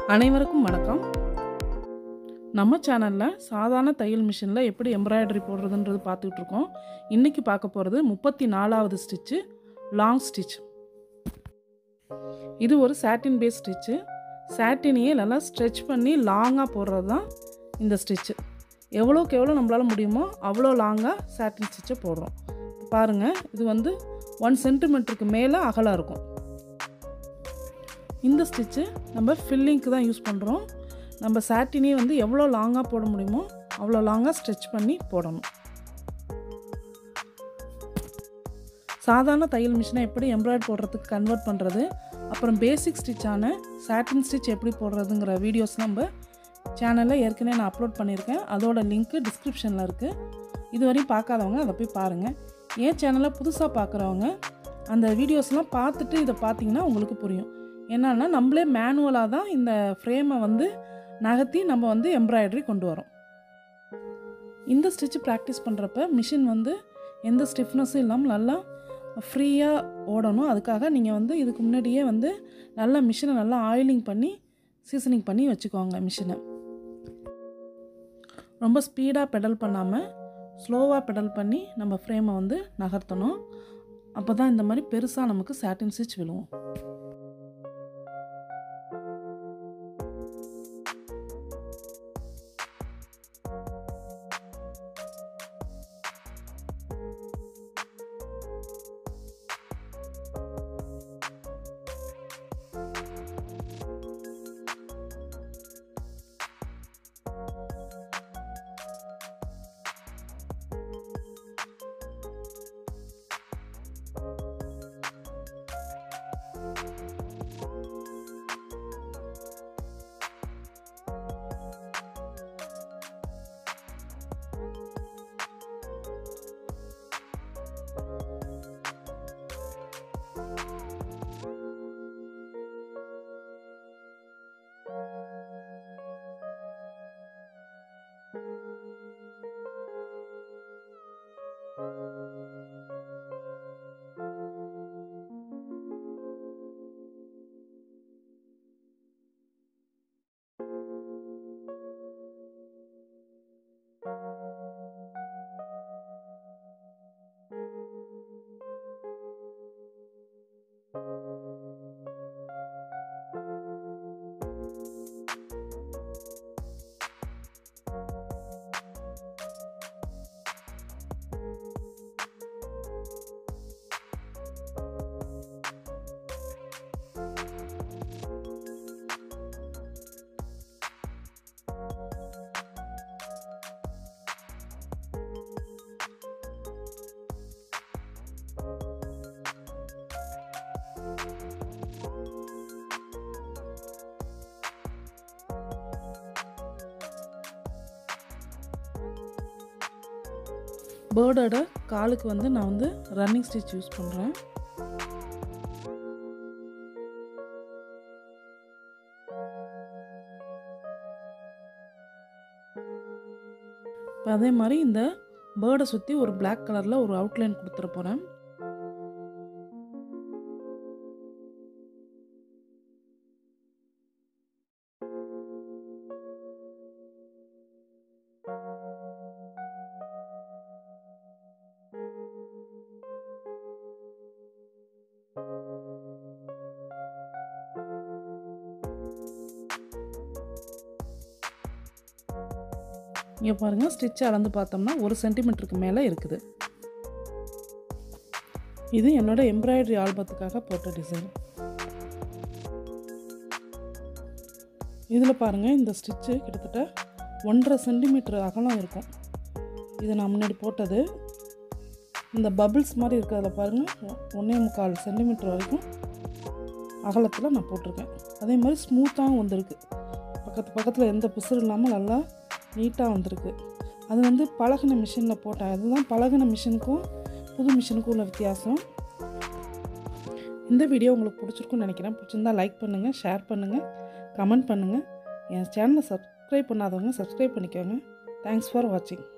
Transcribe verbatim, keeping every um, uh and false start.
அனைவருக்கும் வணக்கம். நம்ம சேனலில் சாதாரண தையல் மிஷினில் எப்படி எம்ப்ராய்டரி போடுறதுன்றது பார்த்துக்கிட்டு இருக்கோம். இன்றைக்கி பார்க்க போகிறது முப்பத்தி நாலாவது ஸ்டிச்சு, லாங் ஸ்டிச். இது ஒரு சாட்டின் பேஸ் ஸ்டிச்சு. சாட்டினையே நல்லா ஸ்ட்ரெச் பண்ணி லாங்காக போடுறது தான் இந்த ஸ்டிச்சு. எவ்வளோக்கு எவ்வளோ நம்மளால் முடியுமோ அவ்வளோ லாங்காக சாட்டின் ஸ்டிச்சை போடுறோம். பாருங்கள், இது வந்து ஒன் சென்டிமீட்டருக்கு மேலே அகலம் இருக்கும். இந்த ஸ்டிச்சு நம்ம ஃபில்லிங்க்கு தான் யூஸ் பண்ணுறோம். நம்ம சாட்டினே வந்து எவ்வளோ லாங்காக போட முடியுமோ அவ்வளோ லாங்காக ஸ்ட்ரெச் பண்ணி போடணும். சாதாரண தையல் மிஷினை எப்படி எம்ப்ராய்டரி போடுறதுக்கு கன்வெர்ட் பண்ணுறது, அப்புறம் பேசிக் ஸ்டிச்சான சாட்டின் ஸ்டிச் எப்படி போடுறதுங்கிற வீடியோஸ் நம்ம சேனலில் ஏற்கனவே நான் அப்லோட் பண்ணியிருக்கேன். அதோட லிங்க்கு டிஸ்கிரிப்ஷனில் இருக்குது. இதுவரையும் பார்க்காதவங்க அதை போய் பாருங்கள். என் சேனலை புதுசாக பார்க்குறவங்க அந்த வீடியோஸ்லாம் பார்த்துட்டு இதை பார்த்தீங்கன்னா உங்களுக்கு புரியும். என்னன்னா, நம்மளே மேனுவலாக தான் இந்த ஃப்ரேமை வந்து நகர்த்தி நம்ம வந்து எம்ப்ராய்டரி கொண்டு வரோம். இந்த ஸ்டிச்சு ப்ராக்டிஸ் பண்ணுறப்ப மிஷின் வந்து எந்த ஸ்டிஃப்னஸும் இல்லாமல் நல்லா ஃப்ரீயாக ஓடணும். அதுக்காக நீங்கள் வந்து இதுக்கு முன்னாடியே வந்து நல்லா மிஷினை நல்லா ஆயிலிங் பண்ணி சீசனிங் பண்ணி வச்சுக்கோங்க. மிஷினை ரொம்ப ஸ்பீடாக பெடல் பண்ணாமல் ஸ்லோவாக பெடல் பண்ணி நம்ம ஃப்ரேமை வந்து நகர்த்தணும். அப்போ தான் இந்த மாதிரி பெருசாக நமக்கு சாட்டின் ஸ்டிச் விழுவும். பேர்டோட காலுக்கு வந்து நான் வந்து ரன்னிங் ஸ்டிச் யூஸ் பண்ணுறேன். இப்போ அதே மாதிரி இந்த பேர்டை சுற்றி ஒரு பிளாக் கலரில் ஒரு அவுட்லைன் கொடுத்துட போகிறேன். இங்கே பாருங்கள், ஸ்டிச் அளந்து பார்த்தோம்னா ஒரு சென்டிமீட்டருக்கு மேலே இருக்குது. இது என்னோட எம்ப்ராய்டரி ஆல்பத்துக்காக போட்ட டிசைன். இதில் பாருங்கள், இந்த ஸ்டிச்சு கிட்டத்தட்ட ஒன்றரை சென்டிமீட்டர் அகலம் இருக்கும். இது நான் முன்னாடி போட்டது. இந்த பபிள்ஸ் மாதிரி இருக்கிறதுல பாருங்கள், ஒன்றே முக்கால் சென்டிமீட்டர் வரைக்கும் அகலத்தில் நான் போட்டிருக்கேன். அதே மாதிரி ஸ்மூத்தாகவும் வந்திருக்கு. பக்கத்து பக்கத்தில் எந்த பிசுறு இல்லாமல் நல்லா நீட்டாக வந்திருக்கு. அது வந்து பழகின மிஷினில் போட்டேன். அதுதான் பழகின மிஷினுக்கும் புது மிஷினுக்கும் உள்ள வித்தியாசம். இந்த வீடியோ உங்களுக்கு பிடிச்சிருக்குன்னு நினைக்கிறேன். பிடிச்சிருந்தா லைக் பண்ணுங்கள், ஷேர் பண்ணுங்கள், கமெண்ட் பண்ணுங்கள். என் சேனலை சப்ஸ்கிரைப் பண்ணாதவங்க சப்ஸ்கிரைப் பண்ணிக்கோங்க. தேங்க்ஸ் ஃபார் வாட்சிங்.